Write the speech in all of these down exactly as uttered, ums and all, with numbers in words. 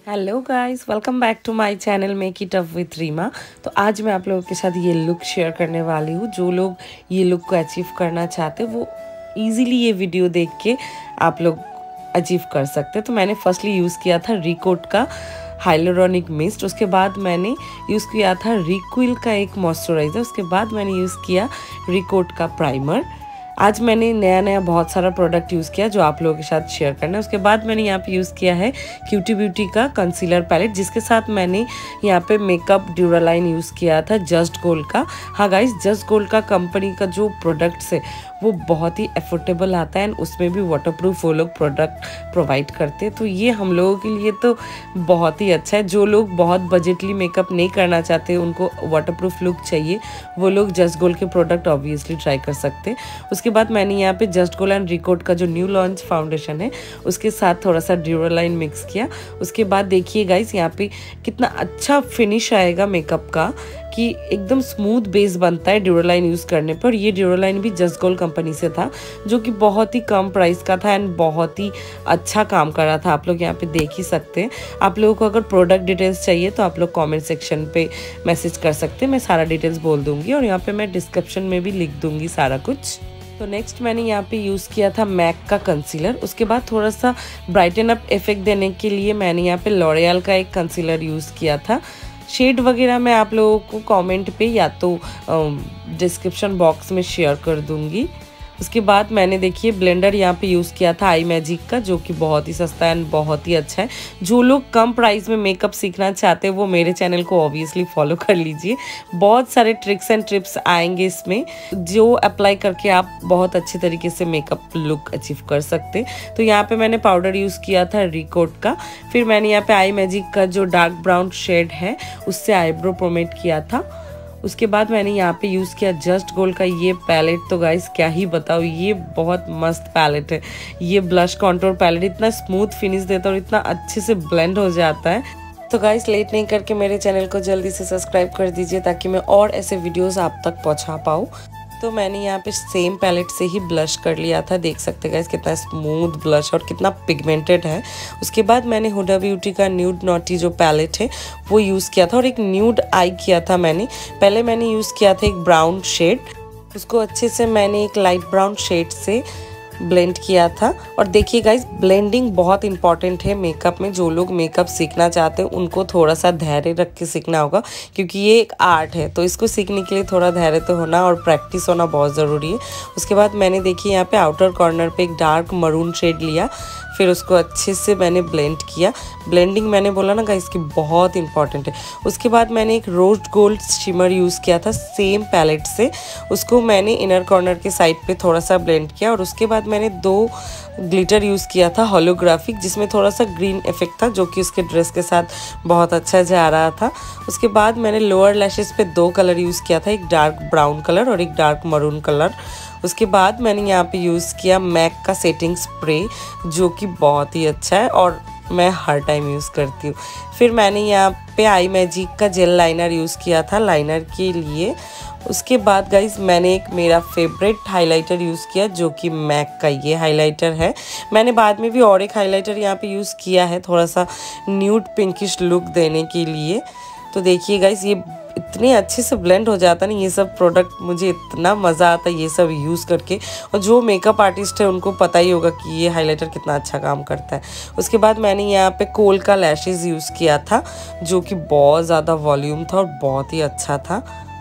Hello guys, welcome back to my channel make it up with Reema. तो आज मैं आप लोगों के साथ ये लुक शेयर करने वाली हूँ। जो लोग ये लुक को अचीव करना चाहते वो इजीली ये वीडियो देख के आप लोग अचीव कर सकते। तो मैंने फर्स्टली यूज़ किया था रिकोट का हाइलोरॉनिक मिस्ट, उसके बाद मैंने यूज़ किया था रिक्विल का एक मॉइस्चराइज़र, उसके बाद मैंने यूज़ किया रिकोट का प्राइमर। आज मैंने नया नया बहुत सारा प्रोडक्ट यूज़ किया जो आप लोगों के साथ शेयर करना है। उसके बाद मैंने यहाँ पे यूज़ किया है क्यूटी ब्यूटी का कंसीलर पैलेट, जिसके साथ मैंने यहाँ पे मेकअप ड्यूरालाइन यूज़ किया था जस्ट गोल्ड का। हाँ गाइस, जस्ट गोल्ड का कंपनी का जो प्रोडक्ट्स है वो बहुत ही अफोर्डेबल आता है एंड उसमें भी वाटरप्रूफ वो लोग प्रोडक्ट प्रोवाइड करते हैं। तो ये हम लोगों के लिए तो बहुत ही अच्छा है। जो लोग बहुत बजटली मेकअप नहीं करना चाहते, उनको वाटरप्रूफ लुक चाहिए, वो लोग जस्ट गोल्ड के प्रोडक्ट ऑब्वियसली ट्राई कर सकते हैं। उसके बाद मैंने यहाँ पे जस्ट गोल्ड एंड रिकोट का जो न्यू लॉन्च फाउंडेशन है उसके साथ थोड़ा सा ड्यूरालाइन मिक्स किया। उसके बाद देखिए गाइस यहाँ पे कितना अच्छा फिनिश आएगा मेकअप का, कि एकदम स्मूथ बेस बनता है ड्यूरालाइन यूज़ करने पर। ये ड्यूरालाइन भी जस्ट गोल्ड कंपनी से था जो कि बहुत ही कम प्राइस का था एंड बहुत ही अच्छा काम कर रहा था। आप लोग यहाँ पे देख ही सकते हैं। आप लोगों को अगर प्रोडक्ट डिटेल्स चाहिए तो आप लोग कमेंट सेक्शन पे मैसेज कर सकते हैं, मैं सारा डिटेल्स बोल दूँगी और यहाँ पर मैं डिस्क्रिप्शन में भी लिख दूँगी सारा कुछ। तो नेक्स्ट मैंने यहाँ पे यूज़ किया था मैक का कंसीलर। उसके बाद थोड़ा सा ब्राइटन अप इफेक्ट देने के लिए मैंने यहाँ पे लॉरियल का एक कंसीलर यूज़ किया था। शेड वगैरह मैं आप लोगों को कमेंट पे या तो डिस्क्रिप्शन बॉक्स में शेयर कर दूंगी। उसके बाद मैंने देखिए ब्लेंडर यहाँ पे यूज़ किया था आई मैजिक का, जो कि बहुत ही सस्ता एंड बहुत ही अच्छा है। जो लोग कम प्राइस में मेकअप सीखना चाहते हैं वो मेरे चैनल को ऑब्वियसली फॉलो कर लीजिए। बहुत सारे ट्रिक्स एंड टिप्स आएंगे इसमें जो अप्लाई करके आप बहुत अच्छे तरीके से मेकअप लुक अचीव कर सकते। तो यहाँ पे मैंने पाउडर यूज़ किया था रिकोट का। फिर मैंने यहाँ पे आई मैजिक का जो डार्क ब्राउन शेड है उससे आईब्रो पोमेड किया था। उसके बाद मैंने यहाँ पे यूज़ किया जस्ट गोल्ड का ये पैलेट। तो गाइस क्या ही बताओ, ये बहुत मस्त पैलेट है। ये ब्लश कॉन्टोर पैलेट इतना स्मूथ फिनिश देता है और इतना अच्छे से ब्लेंड हो जाता है। तो गाइस लेट नहीं करके मेरे चैनल को जल्दी से सब्सक्राइब कर दीजिए ताकि मैं और ऐसे वीडियोस आप तक पहुँचा पाऊँ। तो मैंने यहाँ पे सेम पैलेट से ही ब्लश कर लिया था। देख सकते हैं गाइस कितना स्मूथ ब्लश और कितना पिगमेंटेड है। उसके बाद मैंने हुडा ब्यूटी का न्यूड नॉटी जो पैलेट है वो यूज़ किया था और एक न्यूड आई किया था मैंने। पहले मैंने यूज़ किया था एक ब्राउन शेड, उसको अच्छे से मैंने एक लाइट ब्राउन शेड से ब्लेंड किया था। और देखिए गाइस ब्लेंडिंग बहुत इंपॉर्टेंट है मेकअप में। जो लोग मेकअप सीखना चाहते हैं उनको थोड़ा सा धैर्य रख के सीखना होगा, क्योंकि ये एक आर्ट है। तो इसको सीखने के लिए थोड़ा धैर्य तो होना और प्रैक्टिस होना बहुत ज़रूरी है। उसके बाद मैंने देखिए यहाँ पे आउटर कॉर्नर पे एक डार्क मरून शेड लिया, फिर उसको अच्छे से मैंने ब्लेंड किया। ब्लेंडिंग मैंने बोला ना गाइस कि बहुत इंपॉर्टेंट है। उसके बाद मैंने एक रोज गोल्ड शिमर यूज़ किया था सेम पैलेट से, उसको मैंने इनर कॉर्नर के साइड पे थोड़ा सा ब्लेंड किया। और उसके बाद मैंने दो ग्लिटर यूज़ किया था होलोग्राफिक, जिसमें थोड़ा सा ग्रीन इफेक्ट था जो कि उसके ड्रेस के साथ बहुत अच्छा जा रहा था। उसके बाद मैंने लोअर लैशेस पे दो कलर यूज़ किया था, एक डार्क ब्राउन कलर और एक डार्क मरून कलर। उसके बाद मैंने यहाँ पे यूज़ किया मैक का सेटिंग स्प्रे, जो कि बहुत ही अच्छा है और मैं हर टाइम यूज़ करती हूँ। फिर मैंने यहाँ पे आई मैजिक का जेल लाइनर यूज़ किया था लाइनर के लिए। उसके बाद गाइस मैंने एक मेरा फेवरेट हाइलाइटर यूज़ किया जो कि मैक का ये हाइलाइटर है। मैंने बाद में भी और एक हाइलाइटर यहाँ पे यूज़ किया है थोड़ा सा न्यूड पिंकिश लुक देने के लिए। तो देखिए गाइस ये इतने अच्छे से ब्लेंड हो जाता है ना ये सब प्रोडक्ट, मुझे इतना मज़ा आता है ये सब यूज़ करके। और जो मेकअप आर्टिस्ट है उनको पता ही होगा कि ये हाइलाइटर कितना अच्छा काम करता है। उसके बाद मैंने यहाँ पे कोल का लैशेज़ यूज़ किया था जो कि बहुत ज़्यादा वॉल्यूम था और बहुत ही अच्छा था।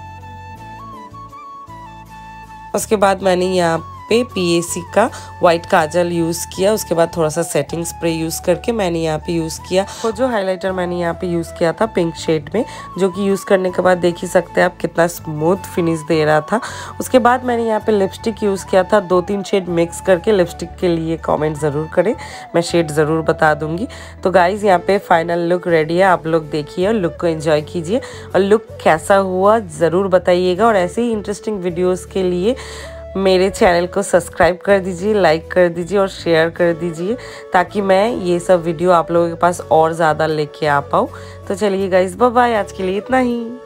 उसके बाद मैंने यहाँ पे पीएसी का वाइट काजल यूज़ किया। उसके बाद थोड़ा सा सेटिंग स्प्रे यूज़ करके मैंने यहाँ पे यूज़ किया वो जो हाइलाइटर मैंने यहाँ पे यूज़ किया था पिंक शेड में, जो कि यूज़ करने के बाद देख ही सकते हैं आप कितना स्मूथ फिनिश दे रहा था। उसके बाद मैंने यहाँ पे लिपस्टिक यूज़ किया था, दो तीन शेड मिक्स करके। लिपस्टिक के लिए कॉमेंट ज़रूर करें, मैं शेड ज़रूर बता दूँगी। तो गाइज़ यहाँ पे फाइनल लुक रेडी है, आप लोग देखिए और लुक को एंजॉय कीजिए और लुक कैसा हुआ ज़रूर बताइएगा। और ऐसे ही इंटरेस्टिंग वीडियोज़ के लिए मेरे चैनल को सब्सक्राइब कर दीजिए, लाइक कर दीजिए और शेयर कर दीजिए ताकि मैं ये सब वीडियो आप लोगों के पास और ज़्यादा लेके आ पाऊँ। तो चलिए गाइस बाय बाय, आज के लिए इतना ही।